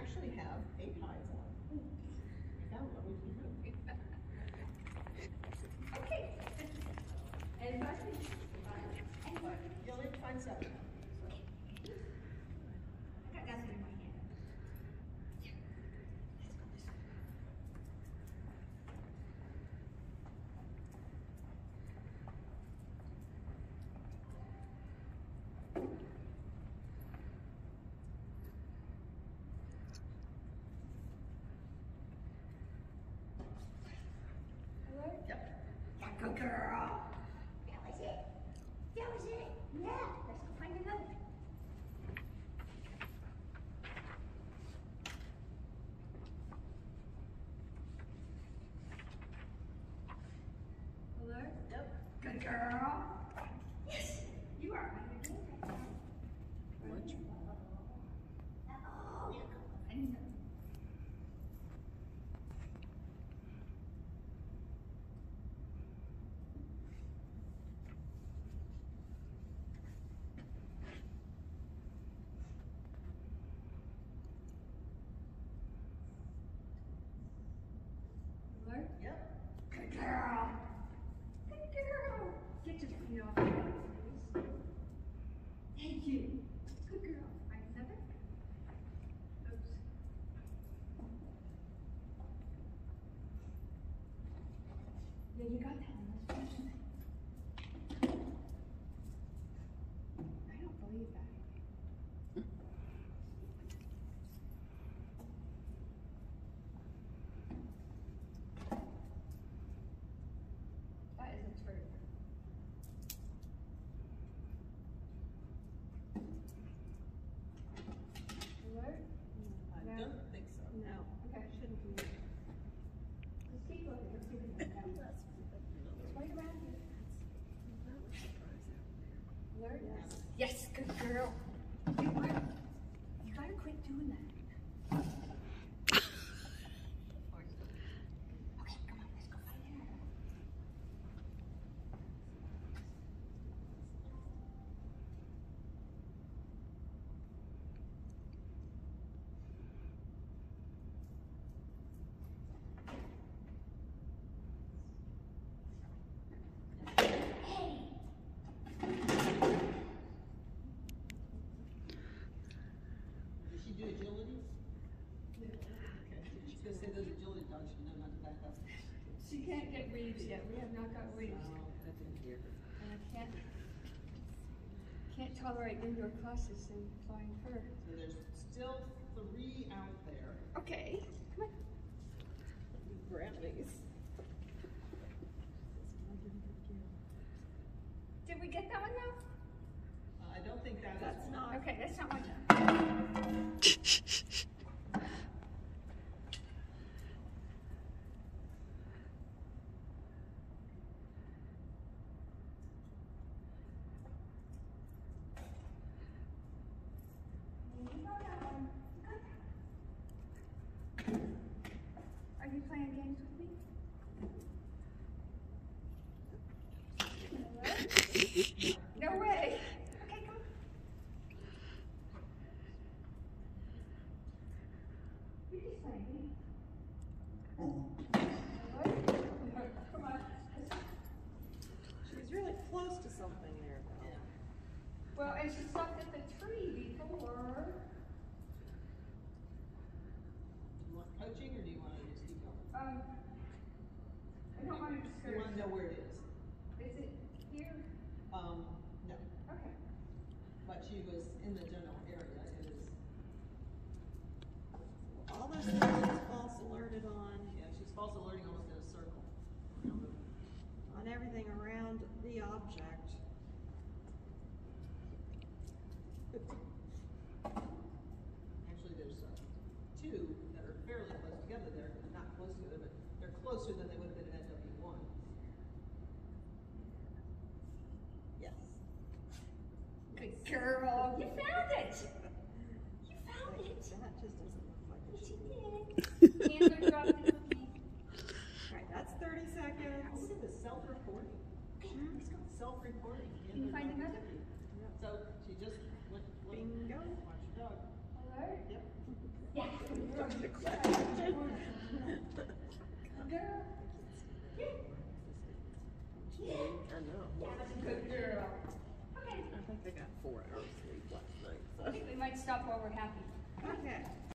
actually have 8 hides on. Found one. Okay. And You'll need to find 7. I got nothing in my hand. Yep. Yeah, good girl. That was it. That was it. Yeah, let's go find another. Hello? Yep. Good girl. Yes, you are. Lunch. Oh, I know. Yep. Good girl. Good girl. Get your feet off the ground, please. Thank you. Good girl. Find another. Oops. Yeah, you got that one. Let's finish it. I don't believe that. That isn't true. Alert? I No. don't think so. No. Okay. Shouldn't be. Just keep looking. Let's see if we can find it. It's right around here. Alert? Yes. Yes, good girl. You gotta quit doing that. Okay, come on, let's go find another. Did she do agility? Okay. She's going to say those agility dogs, you know not to back up. She can't get reeds yet. We have not got reeds. I didn't hear her. And I can't tolerate indoor classes and flying fur. So there's still 3 out there. Okay, come on. Bradley's. Did we get that one now? I don't think that's one. not. Okay, that's not one. Are you playing games with me? No way. Okay, come on. You're just playing games. Come on. She's really close to something there, though. Yeah. Well, and she sucked at the tree before. Do you want coaching or do you want to just keep going? I don't want to You discourage want to know her. where it is? Is it here? No. Okay. But she was in the general area. It is. All those things she's false alerted on, Yeah, she's false alerting almost in a circle. on everything around the object. Actually, there's 2 that are fairly close together. They're not close together, but they're closer than they would have been at W1. Yes. Good girl. You found it. You found it. That just doesn't look like it Yes, should you be. did. Chandler dropped the cookie. Alright, that's 30 seconds. Look at the self-reporting. Okay, let's go. Self-reporting. Can you find another? So she just went. Bingo. Watch your dog. Alert. Yep. Yeah. The question. Good girl. Yeah. Yeah. I know. Yeah, that's a good girl. Okay. I think I got 4 hours sleep last night. I think we might stop while we're happy. Okay.